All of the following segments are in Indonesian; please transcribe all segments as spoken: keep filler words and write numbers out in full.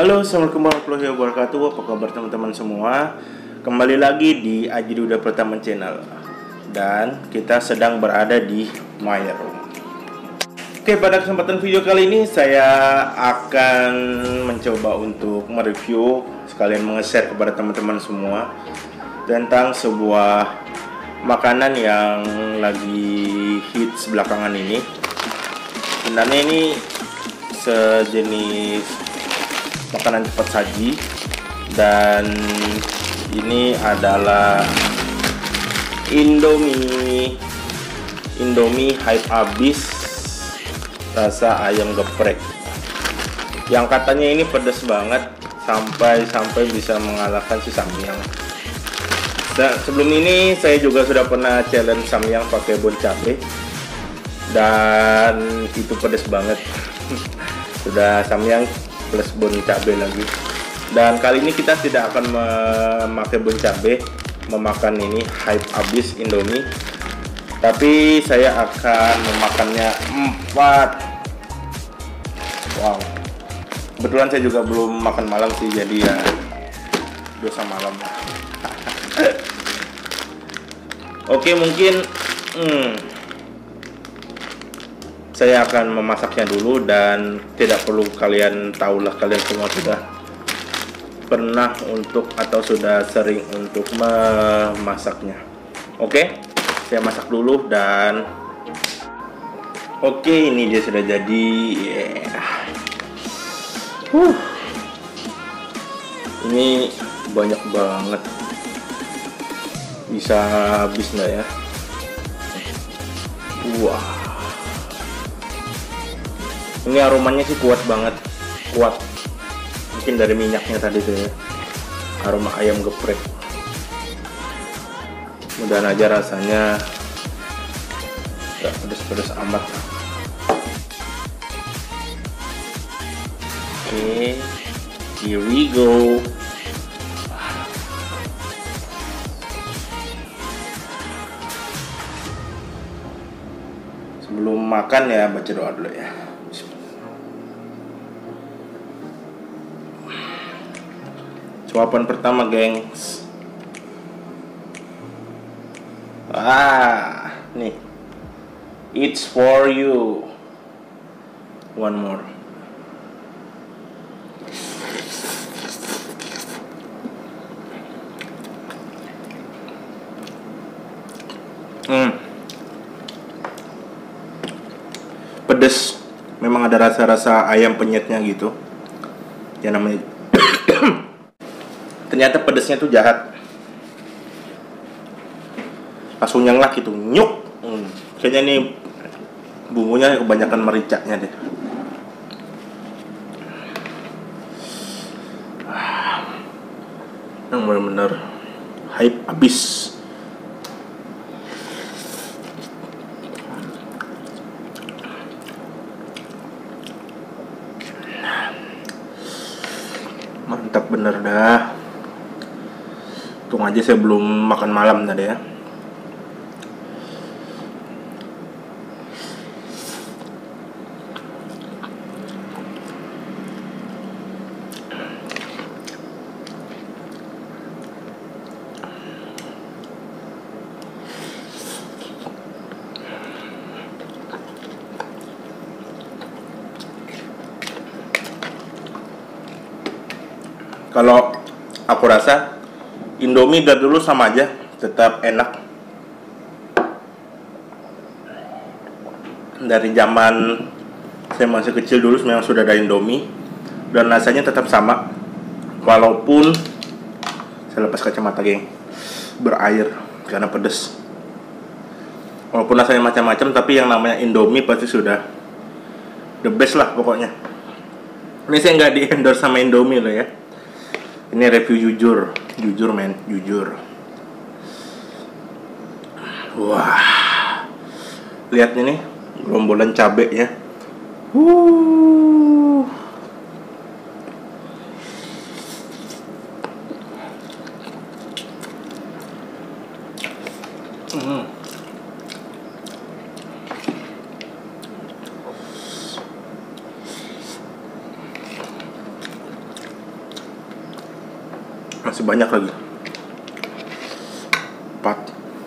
Halo, assalamualaikum warahmatullahi wabarakatuh. Apa kabar teman-teman semua? Kembali lagi di Aji Duda Pertama Channel. Dan kita sedang berada di my room. Oke, pada kesempatan video kali ini saya akan mencoba untuk mereview sekalian menge-share kepada teman-teman semua tentang sebuah makanan yang lagi hits belakangan ini. Sebenarnya ini sejenis makanan cepat saji, dan ini adalah Indomie Indomie hype abis rasa ayam geprek, yang katanya ini pedas banget sampai-sampai bisa mengalahkan si samyang. Dan sebelum ini saya juga sudah pernah challenge samyang pakai bon cabe, dan itu pedas banget. Sudah samyang plus bon cabe lagi. Dan kali ini kita tidak akan memakai bon cabe, memakan ini hype abis Indomie, tapi saya akan memakannya empat. Wow, kebetulan saya juga belum makan malam sih, jadi ya dosa malam. Oke, mungkin hmm, saya akan memasaknya dulu, dan tidak perlu kalian tahulah, kalian semua sudah pernah untuk atau sudah sering untuk memasaknya. Oke, saya masak dulu, dan oke, ini dia sudah jadi. Yeah. Huh. Ini banyak banget, bisa habis nggak ya? Wah, ini aromanya sih kuat banget, kuat. Mungkin dari minyaknya tadi tuh ya, aroma ayam geprek. Mudahan aja rasanya gak pedes-pedes amat. Oke, okay, here we go. Sebelum makan ya, baca doa dulu ya. Suapan pertama, gengs. Ah, nih. It's for you. One more. Hmm. Pedes. Memang ada rasa-rasa ayam penyetnya gitu. Ya namanya. Ternyata pedesnya tuh jahat. Langsung nyenglah gitu, nyuk. Hmm. Kayaknya ini bumbunya kebanyakan mericaknya deh. Yang benar-benar hype abis. Mantap bener dah. Untung aja saya belum makan malam tadi ya. Kalau aku rasa Indomie dari dulu sama aja, tetap enak. Dari zaman saya masih kecil dulu memang sudah ada Indomie, dan rasanya tetap sama. Walaupun saya lepas kacamata, geng, berair karena pedas. Walaupun rasanya macam-macam, tapi yang namanya Indomie pasti sudah the best lah pokoknya. Ini saya nggak di endorse sama Indomie loh ya. Ini review jujur, jujur men, jujur. Wah, lihat ini gerombolan cabenya. Wuh. Hmm. Masih banyak lagi. Empat.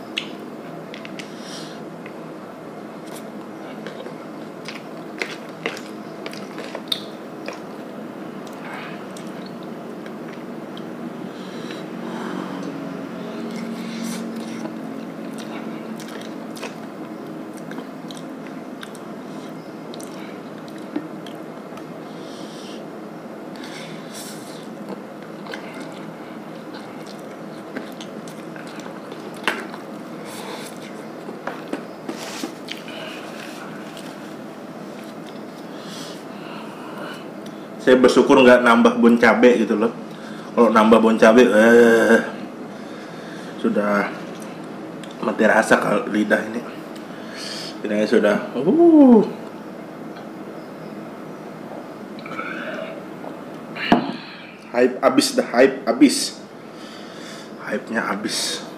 Saya bersyukur nggak nambah bon cabe gitu loh. Kalau nambah bon cabe, eh, sudah mati rasa kalau lidah ini. Ini sudah, uh, hype abis dah, hype abis, hype-nya abis.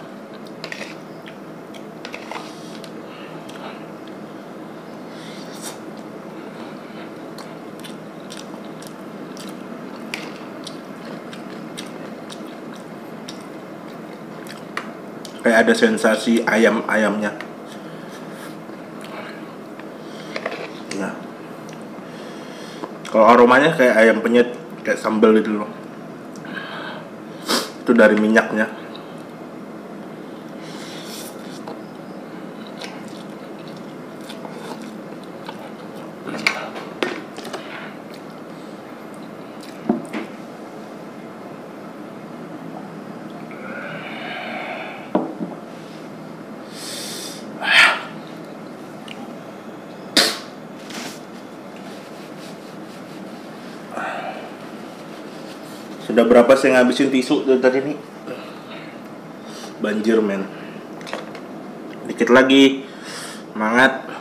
Kayak ada sensasi ayam-ayamnya. Nah, kalau aromanya kayak ayam penyet, kayak sambal gitu loh. Itu dari minyaknya. Sudah berapa saya ngabisin tisu dari tadi nih? Banjir men. Dikit lagi. Semangat.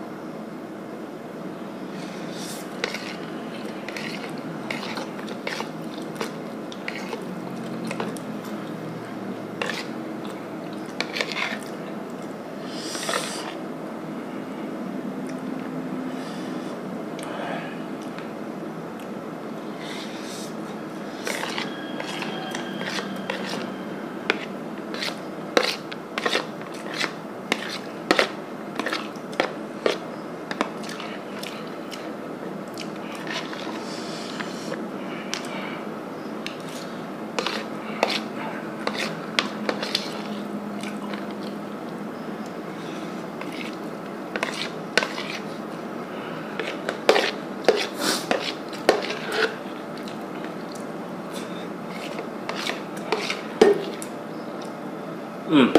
Hmm.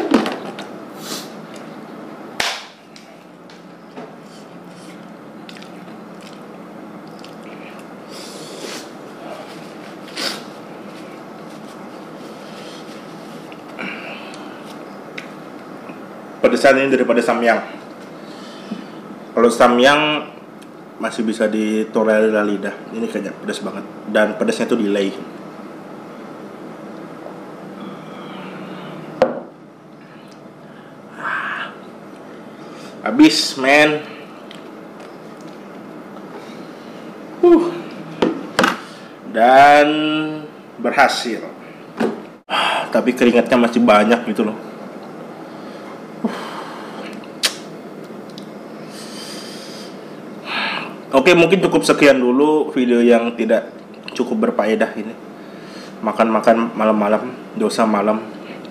Pedesan ini daripada samyang. Kalau samyang masih bisa ditolerir lidah, ini kayaknya pedas banget dan pedasnya tuh delay. Habis men. uh. Dan berhasil. Tapi keringatnya masih banyak gitu loh. uh. Oke, mungkin cukup sekian dulu video yang tidak cukup berfaedah ini. Makan-makan malam-malam, dosa malam.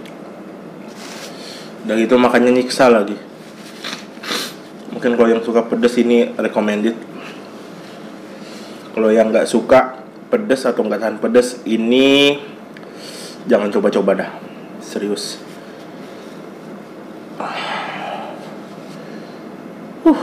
Dan itu makannya nyiksa lagi. Mungkin kalau yang suka pedas ini recommended. Kalau yang nggak suka pedas atau nggak tahan pedas, ini jangan coba-coba dah. Serius. Uh.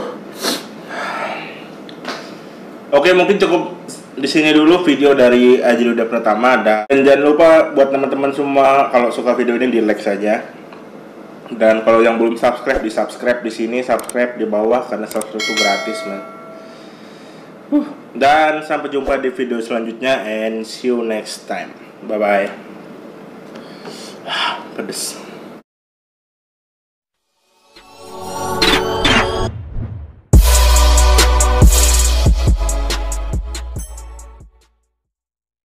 Oke, mungkin cukup di sini dulu video dari Aji Luda Pratama. Dan jangan lupa buat teman-teman semua, kalau suka video ini di like saja. Dan kalau yang belum subscribe, di subscribe di sini, subscribe di bawah karena subscribe itu gratis, man. Uh, dan sampai jumpa di video selanjutnya and see you next time. Bye bye. Pedes.